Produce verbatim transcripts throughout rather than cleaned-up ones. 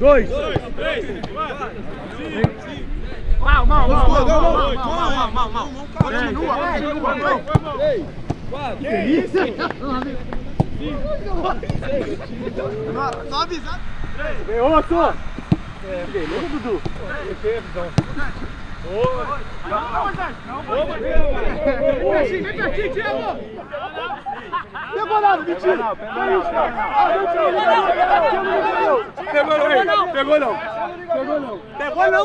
dois, três, quatro, cinco, Mal, mal, mal, mal, mal, mal, mal, mal, continua, continua, três, quatro, que isso? Só avisar. Vem, osso! Beleza, Dudu? Vem pertinho, Thiago! Pegou nada, mentira! Pegou não! Pegou não! Pegou não! Pegou não!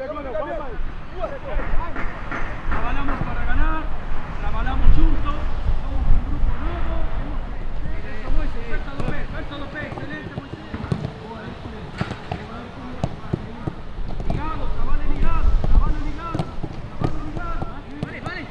Trabalhamos para ganar, trabalhamos juntos, somos un grupo nuevo. Eso, Moisés, suelta los pies, suelta los pies, excelente, Moisés. Ligado, trabalhe ligado, trabalhe ligado, trabalhe ligado. Vale, vale.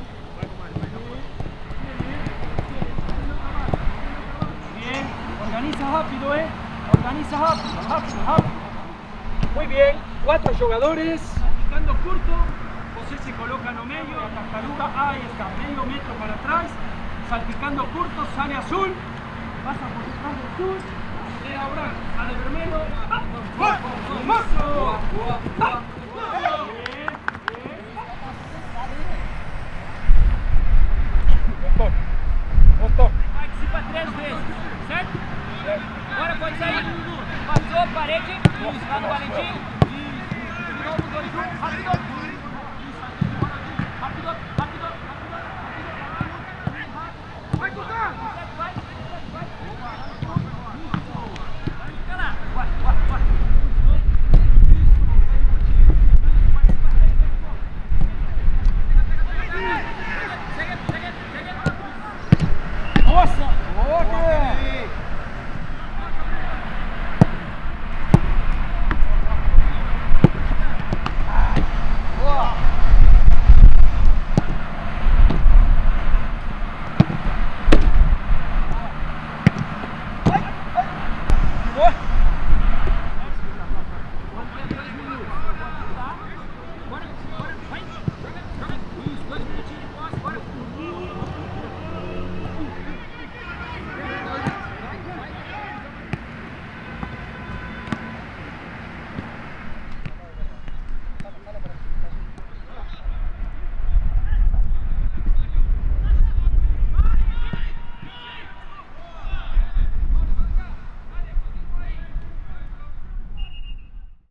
Bien, organiza rápido, eh. Organiza rápido, rápido, rápido. Muy bien, cuatro jugadores, picando curto. Você se coloca no meio, a tartaruga, aí está, meio metro para trás, salpicando curto, sale azul, passa por detrás do azul, era branco, sale vermelho, março, participa três vezes, certo? Agora pode sair, passou, parede, lá no Valentim, de novo, dois, um, rápido. Rápido, rápido, rápido, vai cortar! Vai, vai, vai! Vai, vai, vai! Segue, segue, segue! Nossa! Boa!